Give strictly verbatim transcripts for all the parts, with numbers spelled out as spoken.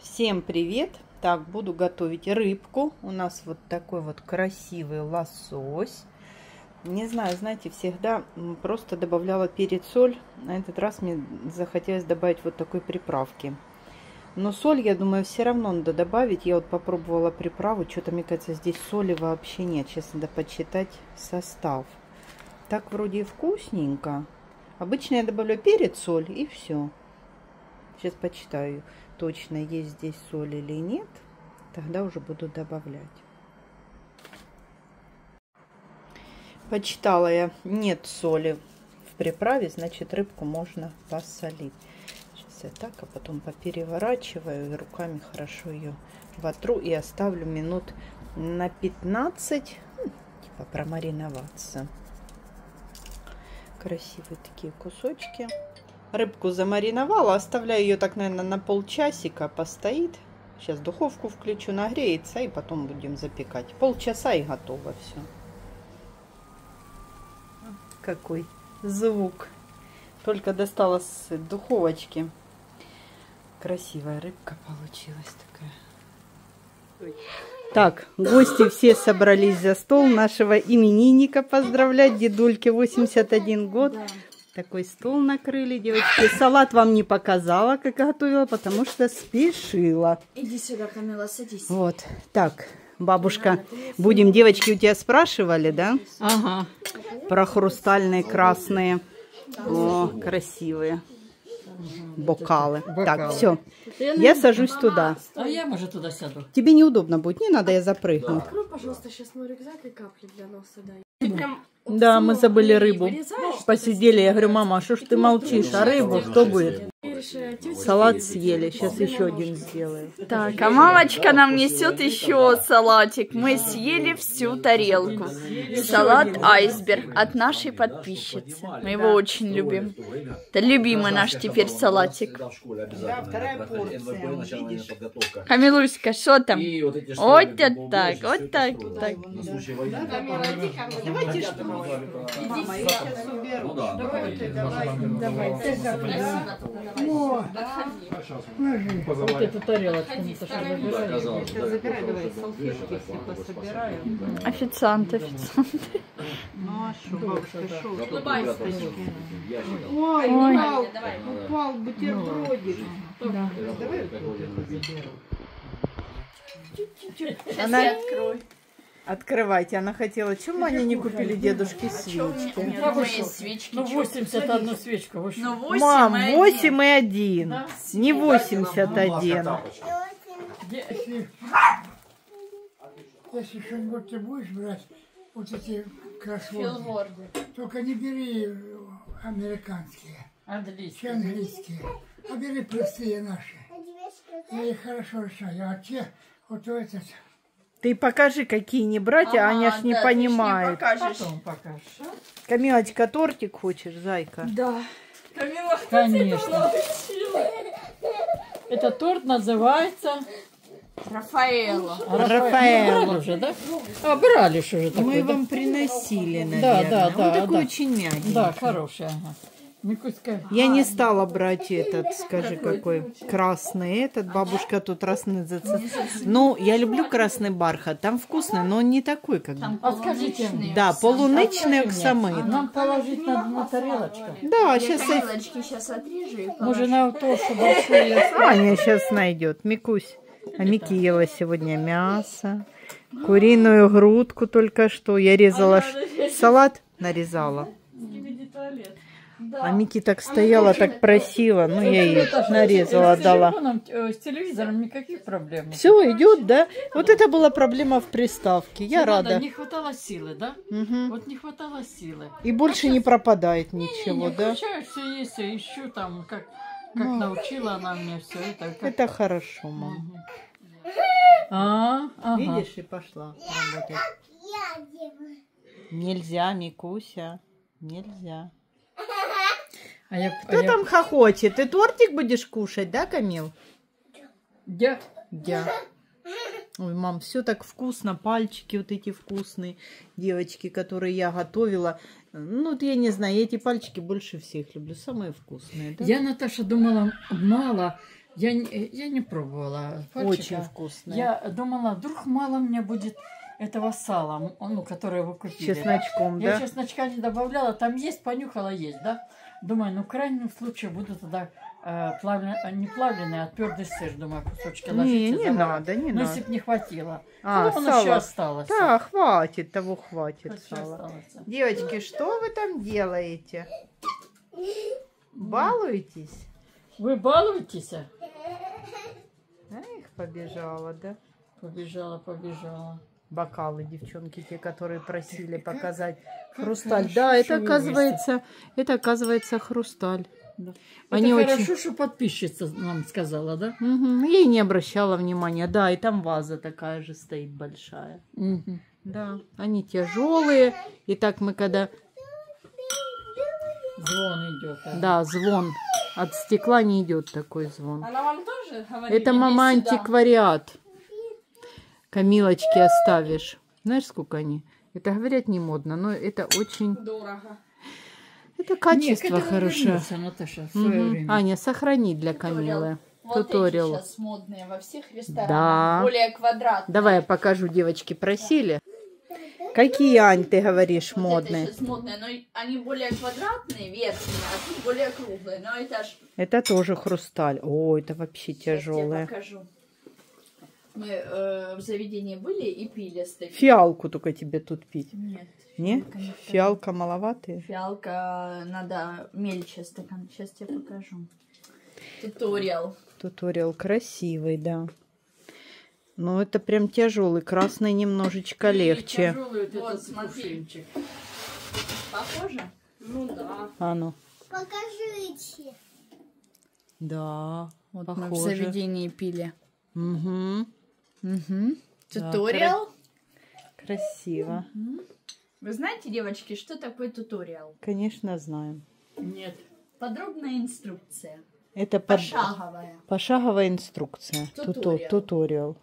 Всем привет! Так, буду готовить рыбку. У нас вот такой вот красивый лосось. Не знаю, знаете, всегда просто добавляла перец, соль. На этот раз мне захотелось добавить вот такой приправки. Но соль, я думаю, все равно надо добавить. Я вот попробовала приправу. Что-то, мне кажется, здесь соли вообще нет. Сейчас надо почитать состав. Так вроде вкусненько. Обычно я добавляю перец, соль и все. Сейчас почитаю, точно есть здесь соль или нет. Тогда уже буду добавлять. Почитала я, нет соли в приправе, значит рыбку можно посолить. Сейчас я так, а потом попереворачиваю и руками хорошо ее вотру и оставлю минут на пятнадцать, типа промариноваться. Красивые такие кусочки. Рыбку замариновала, оставляю ее так, наверное, на полчасика, постоит. Сейчас духовку включу, нагреется, и потом будем запекать. Полчаса и готово все. Какой звук. Только достала с духовочки. Красивая рыбка получилась такая. Так, гости все собрались за стол нашего именинника поздравлять. Дедульке восемьдесят один год. Да. Такой стол накрыли, девочки. Салат вам не показала, как готовила, потому что спешила. Иди сюда, Камила, садись. Вот, так, бабушка, будем, девочки, у тебя спрашивали, да? Ага. Про хрустальные красные, о, красивые бокалы. Бокалы. Так, все, я сажусь туда. А я, может, туда сяду. Тебе неудобно будет, не надо, я запрыгну. Открой, пожалуйста, сейчас мой рюкзак и капли для носа дай. Да, мы забыли рыбу. Посидели, я говорю, мама, а что ж ты молчишь? А рыбу что будет? Салат съели, сейчас еще один сделаю. Так, а мамочка нам несет еще салатик. Мы съели всю тарелку. Салат айсберг от нашей подписчицы. Мы его очень любим. Это любимый наш теперь салатик. Да, вторая порция, видишь? Камилуська, что там? Вот так, вот так, так. Давайте что? Мама, я сейчас уберу. Давай, давай, давай. Вот эту тарелочку не то, что забираю. Сейчас забирай, давай, салфетки все пособираю. Официант, официант. Ну а что, бабушка, что? Ой, упал, упал бутербродик. Да. Давай заберу. Она открой. Открывайте. Она хотела, чему они не купили дедушке свечки? свечки. Ну, восемьдесят одну свечку. восемь. Ну, восемь, Мам, и восемь и один. Не восемьдесят один. Если что-нибудь ты будешь брать, вот эти кроссворды, Филворды. только не бери американские, Английский. английские, а бери простые наши. Я их хорошо решаю, а те, вот этот... Ты покажи, какие не брать, а Аня ж не да, понимает. Ты ж не покажешь. Потом покажешь. Камилочка, тортик хочешь, зайка? Да. Камила, Конечно. Этот торт называется... Рафаэлло. Рафаэлло. Брали уже, да? А, брали ж уже такой, Мы да? вам приносили, Да, наверное. да, да. Он такой да. очень мягкий. Да, хороший, ага. Микуська. Я не стала брать этот, скажи, какой красный этот. Бабушка тут красный зацеп. Ну, я люблю красный бархат. Там вкусный, но он не такой, как бы. А скажите мне, Да, полуничный а оксамит. нам положить на, на тарелочку? Да, сейчас Тарелочки сейчас отрежу и Может, на то, что большие... Аня сейчас найдет. Микусь. А Мики ела сегодня мясо, куриную грудку только что. Я резала ш... салат, нарезала. А Мики так стояла, так просила. Ну, я ей нарезала, с дала. телефоном, э, с телевизором никаких проблем. Все, идет, да? Вот это была проблема в приставке. Я Надо, рада. Не хватало силы, да? Мгм. Вот не хватало силы. И больше не пропадает Не, ничего, не, да? включаю, все есть, все ищу там, как, как Ну. научила она меня все это. Как... Это хорошо, мам. Мгм. А, ага. Видишь, и пошла работать. Нельзя, Микуся, нельзя. А я, а Кто я... там хохочет? Ты тортик будешь кушать, да, Камил? Я... Я. Ой, мам, все так вкусно, пальчики вот эти вкусные, девочки, которые я готовила. Ну, вот я не знаю, я эти пальчики больше всех люблю, самые вкусные, да? Я, Наташа, думала, мало Я, не- я не пробовала. Пальчика. Очень вкусная. Я думала, вдруг мало мне будет этого сала, ну, которое вы купили. Чесночком, Я да? чесночка не добавляла, там есть, понюхала, есть, да? Думаю, ну, в крайнем случае буду тогда э, плавлен... не плавленый, а твердый сыр, думаю, кусочки ложить. Не, и не заварить. надо, не Ну, надо. если бы не хватило. А, Ну, сало. еще осталось. Да, хватит, того хватит Еще сала. осталось. Девочки, что вы там делаете? Балуетесь? Вы балуетесь? Эх, побежала, да? Побежала, побежала. Бокалы, девчонки, те, которые просили Как- показать как хрусталь. хорошо, Да, это что вы оказывается, это оказывается хрусталь. Да. Они Это очень... хорошо, что подписчица нам сказала, да? Мгм, я и не обращала внимания. Да, и там ваза такая же стоит большая. Мгм. Да, они тяжелые. И так мы когда... Звон идет. а. Да, звон. От стекла не идет такой звон. Она вам тоже говорит? Это, мама, антиквариат. Камилочки оставишь. Знаешь, сколько они? Это, говорят, не модно, но это очень... Дорого. Это Нет, качество к этому хорошее. вернется, Наташа, в свое Мгм. время. Аня, сохрани для Камилы. Вот Туториал. эти сейчас модные во всех ресторанах. Да. Более квадратные. Давай я покажу, девочки просили. Какие, Ань, ты говоришь, Вот модные? это сейчас модные, но они более квадратные, верхние, а тут более круглые. Но это ж... Это тоже хрусталь. О, это вообще Сейчас я тяжелое. покажу. Мы э, в заведении были и пили с таким. Фиалку только тебе тут пить. Нет. Не? фиалка не Фиалка маловатые. Фиалка надо мельче стакан. Сейчас я покажу. Туториал. Туториал красивый, да. Но это прям тяжелый. Красный немножечко легче. Тяжелый вот Вот, этот смотри. кувшинчик. Похоже? Ну да. А ну. Покажите. Да, Вот мы в похоже. заведении пили. Угу. Угу. Да, Туториал. Красиво. Вы знаете, девочки, что такое туториал? Конечно, знаем. Нет. Подробная инструкция. Это под... Пошаговая. пошаговая инструкция. Туто- Туториал. Туториал.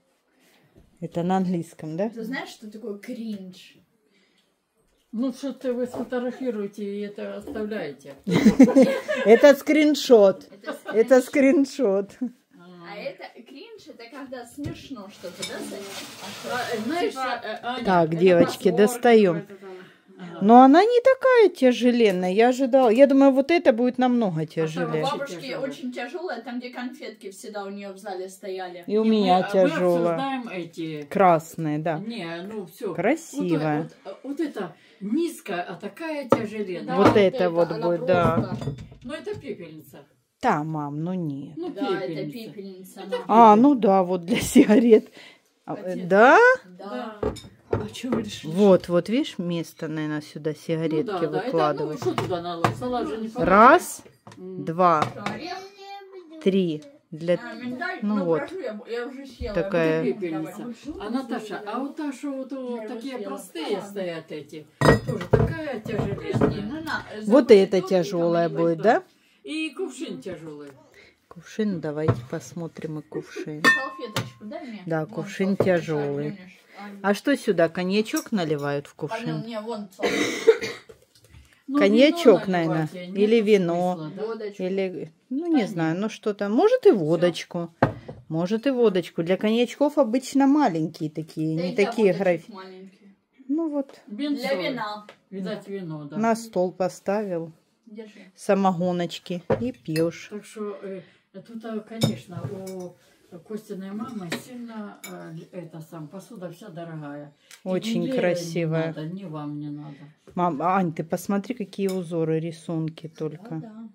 Это на английском, да? Ты знаешь, что такое кринж? Ну, что-то вы сфотографируете и это оставляете. Это скриншот. Это скриншот. А это кринж, это когда смешно что-то, да, Саня? А, знаешь, Типа- э, Аня, Так, это девочки, кроссворд достаем. какой-то там. Ага. Но она не такая тяжеленная. Я ожидала. Я думаю, вот это будет намного У тяжелее. Вообще бабушки тяжело. очень тяжелая, там, где конфетки всегда у нее в зале стояли. И у Не, меня мы- Мы тяжелая. обсуждаем эти... Красные, да. Не, ну все. Красивая. Вот, вот- вот это низкая, а такая тяжеленная. Вот это вот она будет, да. просто- Ну это пепельница. Да, мам, ну нет. Ну Да, это пепельница. пепельница. Это А, ну да, вот для сигарет. А, э, Да? Да. Да. А что вы решили? Вот, вот, видишь, место, наверное, сюда Ну сигаретки да, да. Это, ну выкладывать. что туда надо? Салат же не положишь. Раз, М. два, Орех. три. Для... А, миндаль, Ну ну, вот. прошу, я, я уже съела. Такая- Я Пепельница. буду А Наташа, а вот та, что вот, вот Я такие его съела. простые Ладно. стоят эти, тоже такая тяжеленная. Ну, на, Вот забудь это тут, тяжелое там, будет, да? И кувшин тяжелый. Кувшин, давайте посмотрим и кувшин. Салфеточку дай мне. Да, Вон кувшин салфеточка, тяжелый. помнишь? Аня. А что сюда, коньячок наливают в Пойдем, кувшин? не, вон салфеточка. Ну, Коньячок, вино наливать, наверное, нет или смысла, вино. да? Водочку. Или, ну, не знаю, ну что-то. Может и водочку. Может и водочку. Для коньячков обычно маленькие такие, Да не и для такие водочек графи. маленькие. Ну вот, Винцо. Для вина. Видать, вино, да. на стол поставил Держи. самогоночки и пьешь. Так что э, тут, а, конечно, у Костиной мамы сильно э, это сам посуда вся дорогая. И Очень ни Лере красивая. Не надо, ни вам не надо. Мам, Ань, ты посмотри, какие узоры, рисунки Да, только. да.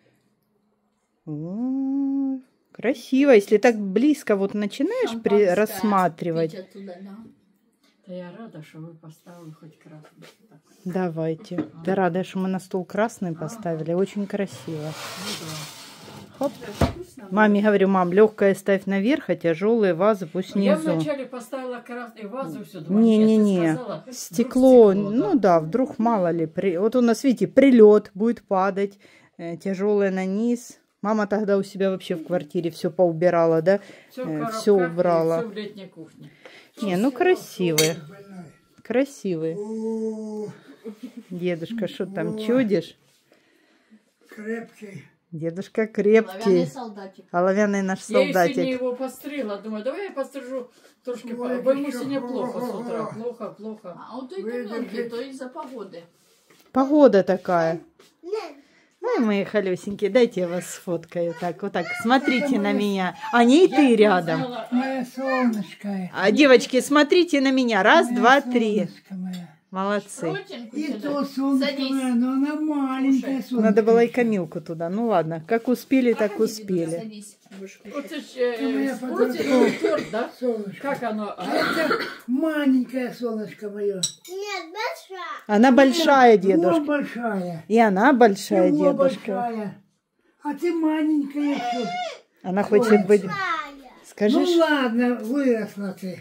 О, красиво. Если так близко вот начинаешь при- Шампанское рассматривать. пить оттуда, да. Да я рада, что вы поставили хоть красный. Так. Давайте. Да рада, что мы на стол красный поставили. Очень красиво. Ну да. Хоп. Вкусно. Маме говорю, мам, легкое ставь наверх, а тяжелые вазы пусть Я внизу. вначале поставила красную вазу, все, думаю, Не-не-не, сейчас ты сказала, стекло, вдруг ну да, вдруг мало ли. При... Вот у нас, видите, прилет будет падать, э, тяжелое на низ. Мама тогда у себя вообще в квартире все поубирала, да? Все, э, всё убрала. Все в летней кухне. Не, ну красивые, Больной. красивые. О, Дедушка, что там, чудишь? крепкий. Дедушка крепкий. Оловянный солдатик. Оловянный наш Я и сегодня солдатик. его постригла. Думаю, давай я пострижу трошки. Ой, Бо ему еще сегодня плохо с утра. плохо. Плохо, плохо. А вот той мелкий, то из-за погоды. Погода такая. Ой, мои холесенькие, дайте я вас сфоткаю. Так, вот так, смотрите на меня. А не и ты Я рядом. взяла, Моя солнышко. А, девочки, смотрите на меня. Раз, Моя два, три. солнышко моя. Молодцы. Протинку И сюда. то солнышко Садись. моя, но она маленькая солнышко. Надо было и Камилку туда. Ну ладно, как успели, так успели. Садись. Будешь кушать. вот это ж, э, Ты моя с противнем торт, да? Солнышко. Как оно? А это маленькое солнышко мое. Нет, большая. Она большая, Вот дедушка. большая. И она большая, Его дедушка. большая. А ты маленькая еще. Она хочет быть... Большая. Ну Скажешь, ладно, выросла ты.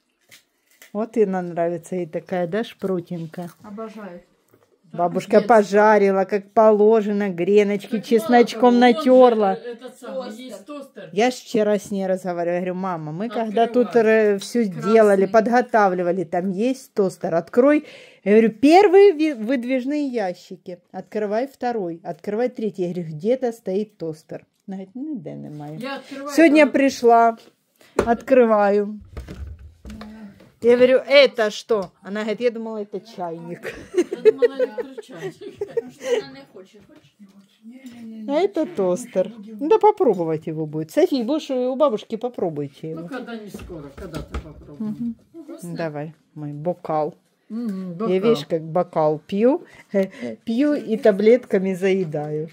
вот и нам нравится ей такая, да, шпрутинка. Обожаю. Бабушка пожарила, как положено, греночки чесночком натерла. Этот самый, есть тостер. Я ж вчера с ней разговаривала, я говорю, мама, мы когда Открывай. тут все сделали, подготавливали, там есть тостер, открой. Я говорю, первые ви- выдвижные ящики, открывай второй, открывай третий. Я говорю, где-то стоит тостер. Она говорит, ну да, немає. Я открываю. Сегодня там- пришла, открываю. Я говорю, это что? Она говорит, я думала, это чайник. Я думала, электрочайник. Потому что она не хочет. Хочешь? А это тостер. Ну да попробовать его будет. София, будешь у бабушки, попробуйте Ну, его. когда не скоро, когда-то попробуем. Давай, мой бокал. Мгм, Я, бокал. видишь, как бокал пью, пью и таблетками заедаю.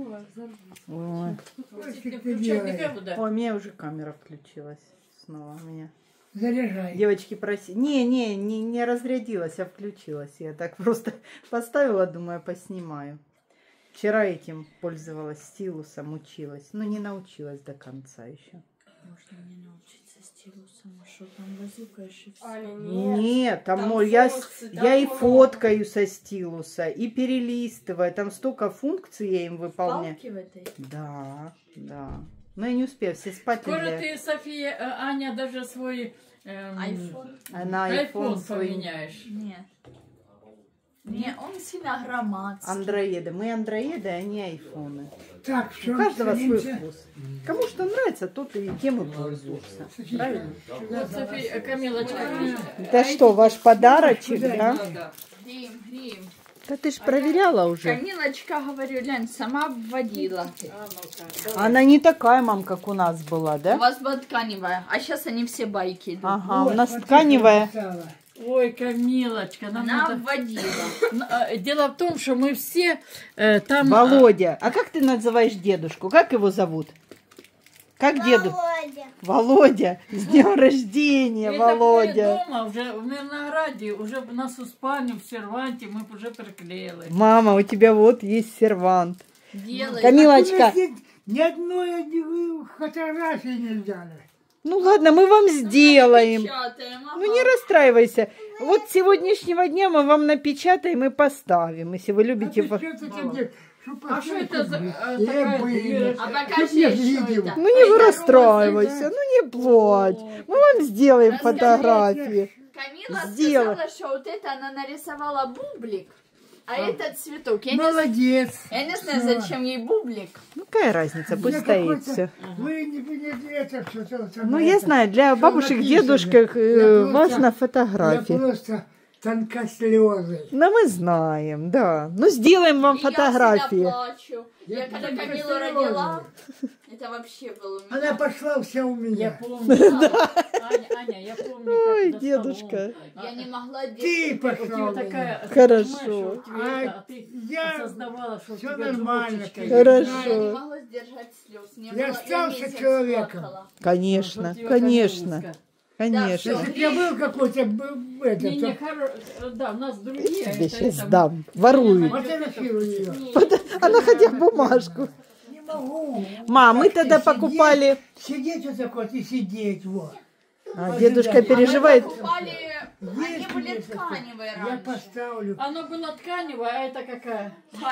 Ой. Что ты Включать делаешь? некуда. Ой, у меня уже камера включилась снова. У меня. Заряжай. Девочки просили. Не, не, не, не разрядилась, а включилась. Я так просто поставила, думаю, поснимаю. Вчера этим пользовалась, стилусом училась. Но не научилась до конца еще. Можно мне научиться стилусом, а что там базукаешь и все. Аня, Нет, там, там мол, я, с- функций я и так фоткаю со стилуса, и перелистываю. Там столько функций я им выполняю. Палки в этой. Да, да. Но я не успею, все спать Скоро легли. ты, София, э, Аня, даже свой эм, Айфон. Она айфон iPhone свой. поменяешь. Нет. Не, он сильно громадский. Андроиды. Мы андроиды, а не айфоны. Так, У все, каждого свой вкус. Кому что нравится, тот и тем и пользуется. Правильно? Вот, София, э, Камилочка, мне- Это что, ваш подарочек, да? да. Греем, греем. Да ты ж проверяла уже. Камилочка, говорю, Лянь, сама вводила. А, ну-ка, давай. Она не такая, мам, как у нас была, У да? вас была тканевая, а сейчас они все байки идут. Ага, у нас тканевая. Ой, Камилочка, нам Она надо... вводила. Н- а, Дело в том, что мы все э, там... Володя. А как ты называешь дедушку? Как его зовут? Как деду? Володя. Володя. С днем рождения, Это Володя. мы дома, уже в Мирнограде, уже в нашу спальню в серванте мы уже приклеили. Мама, у тебя вот есть сервант. Делай. Камилочка, Ни одной фотографии не взяли. ну ладно, мы вам сделаем. Печатаем, ага. Ну не расстраивайся. Вот с сегодняшнего дня мы вам напечатаем и поставим, если вы любите. А фо- ты что ты где? А что это за э, Я такая бы- дырочка? А Чтоб покажи, я что видел. это. Ну не Это расстраивайся, ну не плачь. Мы вам сделаем Расскажи. фотографии. Камила Сделай. сказала, что вот это она нарисовала бублик, а этот цветок. Я не, Молодец. я не знаю, Всё. зачем ей бублик. Ну какая разница, пусть Я стоит какой-то- все. Вы не не- это все. Ну я знаю, для бабушек, написано? дедушек э, Я просто- важна Я фотография. просто тонкослезый. Ну мы знаем, да. Ну сделаем вам И я фотографии. всегда плачу. Я, Я когда только Камилу слезы. родила, это вообще было у меня. Она пошла вся у Я меня. помню. Аня, Аня, я помню, Ой, как дедушка. Я не могла Ты делать. У пошла тебя у меня. такая... ты Хорошо. понимаешь, что у тебя А это, а ты я- осознавала, что у всё тебя нормально, дрочечка конечно. есть. Хорошо. Я не могла сдержать слез. Мне Я было- остался месяц человеком. плакала. Конечно, Вот тебе конечно, Камилушка. конечно. Да, Если бы я был какой-то б- это, Не, не, то хоро- да, у нас другие. Я это- тебе сейчас это- дам. Воруют. фотографирую ее. Она хотя бы бумажку. Не могу. Мам, мы Так тогда сидеть- покупали... Сидеть вот так вот и сидеть, вот. А, дедушка А мы переживает. Мы покупали, они Есть были месяц. тканевые Я раньше. поставлю. Оно было тканевое, а это какая? Хайка.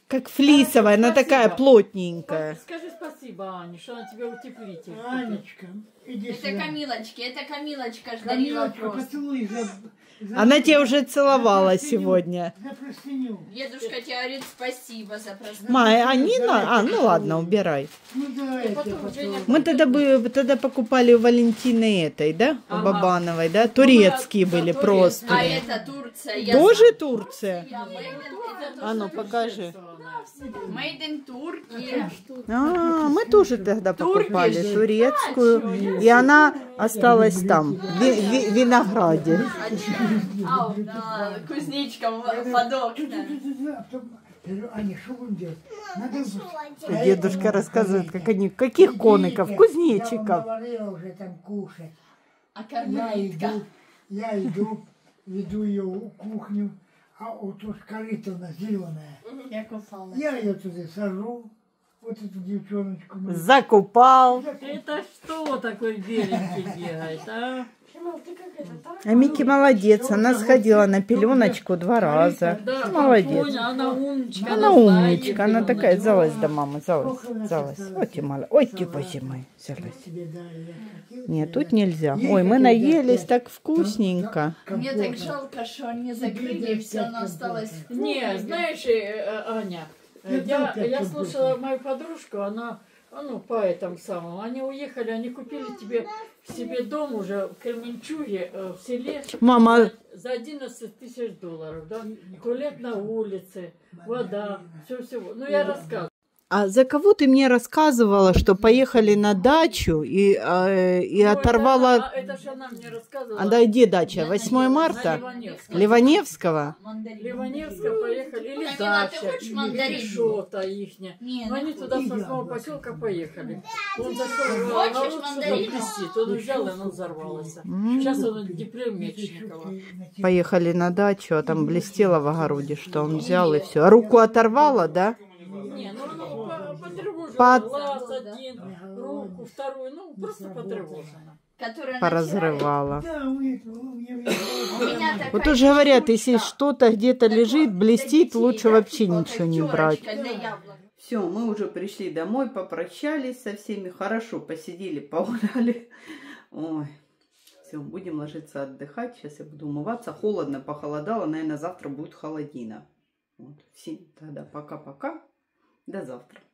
как флисовая, она Спасибо. такая плотненькая. Скажи спасибо, Ане, что она тебе утеплитель. Анечка, иди Это сюда. Камилочки, это Камилочка ж дарила Камилочка, просто. поцелуй за, за- Она тебя уже целовала за простыню, сегодня. За простыню. Дедушка тебе говорит спасибо за простыню. Май, а не на... А, ну ладно, убирай. Ну да, это потом потом. Женя- Мы тогда бы тогда покупали у Валентины этой, да? У Ага. Бабановой, да? Турецкие да, были турецкие. просто. А это Турция. я Тоже знаю. Турция? Я made in- это А ну покажи. Made in Turkey. А, мы тоже тогда покупали турецкую, и она осталась там, в ви- ви- винограде. Ау, да, кузнечка в- под окнами. Аня, что будем делать? Надо вот- Дедушка рассказывает, как они, каких коныков, Я кузнечиков. вам говорила уже там кушать. А Я кормилитка? иду, я иду, веду ее в кухню, а вот уж корыто у нас зеленая. Я купала. Я ее туда сажу, вот эту девчоночку. мы- Закупал. Это что такой беленький бегает, а? А Микки молодец, она сходила на пеленочку два раза. Да, Молодец. Поня, она умничка. Она знает, умничка, она где такая, она. залазь до мамы, залазь, залазь. Ой, ты мало, ой, ты боже мой, залазь. Тебе дали, я хотел Нет, тебе тут нельзя. Ой, мы наелись так вкусненько. Мне так компота. жалко, что они закрыли, и все оно осталось. в Не, погребе. знаешь, э, э, Аня, э, Я я, знаю, как я это слушала будет. мою подружку, она, а, ну, по этому самому, они уехали, они купили тебе себе дом уже в Кременчуге, э, в селе, Мама, за одиннадцать тысяч долларов, да, туалет на улице, вода, все-все. Ну, я рассказываю. а за кого ты мне рассказывала, что поехали на дачу и, э, и Ну, оторвала... Это, а, это ж она мне рассказывала. А да, где дача? На- восьмое на- На марта? Ливаневском. Ливаневского? Мандарин. Ливаневская поехали, или Камила, дача, ты хочешь или мандарин? что-то ихня. Не, Но они ну, туда и с восьмого яблоко. поселка поехали. Он зашел в Хочешь народ что-то мандарина? блестит. Он взял, и оно взорвалось. М. Сейчас он депрем Мечникова. Поехали на дачу, а там блестело в огороде, что он взял и все. А руку оторвала, да? Не, ну оно по- потревожило. Под- Глаз один, руку, вторую, ну просто потревожено. Которая Поразрывала. Да, у этого, у меня- У меня такая Вот тоже говорят, штучка. если что-то где-то Такое лежит, для блестит, детей, лучше да, вообще типа ничего не как брать. терочка для яблок. Все, мы уже пришли домой, попрощались со всеми, хорошо посидели, погуляли. Ой, все, будем ложиться отдыхать. Сейчас я буду умываться. Холодно, похолодало, наверное, завтра будет холодина. Вот, всем тогда пока-пока. До завтра.